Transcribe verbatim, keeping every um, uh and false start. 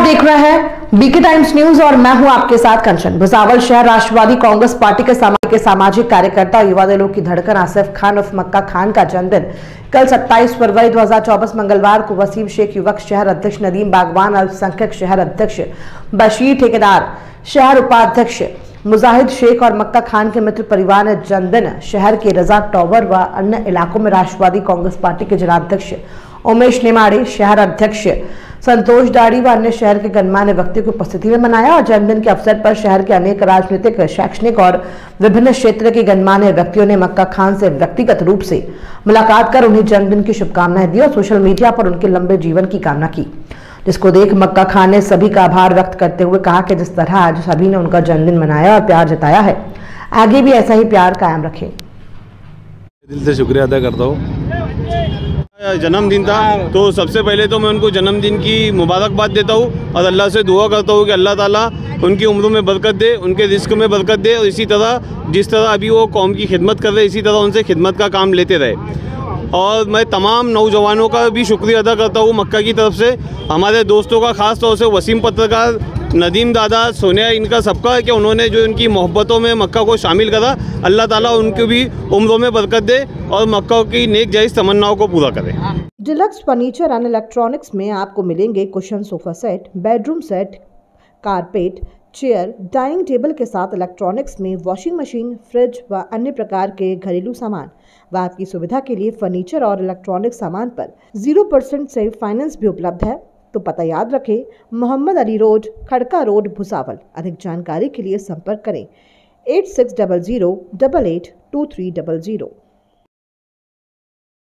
देख रहे हैं बीके टाइम्स न्यूज और मैं हूं आपके साथ कंचन। भुसावल शहर राष्ट्रवादी कांग्रेस पार्टी के सामाजिक सामाजिक कार्यकर्ता युवा दलों की धड़कन आसिफ खान उर्फ मक्का खान का जन्मदिन कल सत्ताईस फरवरी दो हज़ार चौबीस मंगलवार को वसीम शेख युवक शहर अध्यक्ष, नदीम बागवान अल्पसंख्यक शहर अध्यक्ष, बशीर ठेकेदार शहर उपाध्यक्ष मुजाहिद शेख और मक्का खान के मित्र परिवार ने जन्मदिन शहर के रजा टावर व अन्य इलाकों में राष्ट्रवादी कांग्रेस पार्टी के जिलाध्यक्ष उमेश नेमाड़े, शहर अध्यक्ष संतोष दाड़ी व अन्य शहर के गणमान्य व्यक्तियों की उपस्थिति में मनाया। और जन्मदिन के अवसर पर शहर के अनेक राजनीतिक, शैक्षणिक और विभिन्न क्षेत्र के गणमान्य व्यक्तियों ने मक्का खान से व्यक्तिगत रूप से मुलाकात कर उन्हें जन्मदिन की शुभकामनाएं दी और सोशल मीडिया पर उनके लंबे जीवन की कामना की, जिसको देख मक्का खान ने सभी का आभार व्यक्त करते हुए कहा कि जिस तरह आज सभी ने उनका जन्मदिन मनाया और प्यार जताया है, आगे भी ऐसा ही प्यार कायम रखें। दिल से शुक्रिया अदा करता हूँ। जन्मदिन था तो सबसे पहले तो मैं उनको जन्मदिन की मुबारकबाद देता हूँ और अल्लाह से दुआ करता हूँ कि अल्लाह ताला उनकी उम्रों में बरकत दे, उनके रिस्क में बरकत दे और इसी तरह जिस तरह अभी वो कौम की खिदमत कर रहे इसी तरह उनसे खिदमत का काम लेते रहे। और मैं तमाम नौजवानों का भी शुक्रिया अदा करता हूँ मक्का की तरफ से, हमारे दोस्तों का, ख़ास तौर से वसीम पत्रकार, नदीम दादा, सोनिया, इनका सबका है कि उन्होंने जो इनकी मोहब्बतों में मक्का को शामिल करा। अल्लाह ताला उनकी भी उम्रों में बरकत दे और मक्का की नेक जायज़ तमन्नाओं को पूरा करे। डिलक्स फर्नीचर एंड इलेक्ट्रॉनिक्स में आपको मिलेंगे cushion sofa set, bedroom set, carpet, chair, dining table के साथ इलेक्ट्रॉनिक्स में वॉशिंग मशीन, फ्रिज व अन्य प्रकार के घरेलू सामान व आपकी सुविधा के लिए फर्नीचर और इलेक्ट्रॉनिक सामान पर जीरो परसेंट से फाइनेंस भी उपलब्ध है। तो पता याद रखें, मोहम्मद अली रोड, खड़का रोड, भुसावल। अधिक जानकारी के लिए संपर्क करें eight six double zero double eight two three double zero.